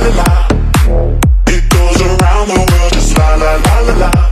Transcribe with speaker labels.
Speaker 1: la. It goes around the world, just la la la la la.